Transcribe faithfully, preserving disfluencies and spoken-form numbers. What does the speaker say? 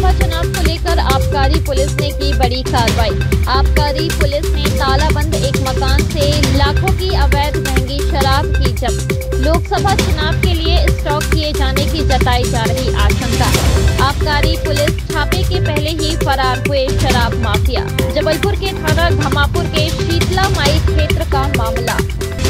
लोकसभा चुनाव को लेकर आबकारी पुलिस ने की बड़ी कार्रवाई। आबकारी पुलिस ने तालाबंद एक मकान से लाखों की अवैध महंगी शराब की जब्त। लोकसभा चुनाव के लिए स्टॉक किए जाने की जताई जा रही आशंका। आबकारी पुलिस छापे के पहले ही फरार हुए शराब माफिया। जबलपुर के थाना धमापुर के शीतला माई क्षेत्र का मामला।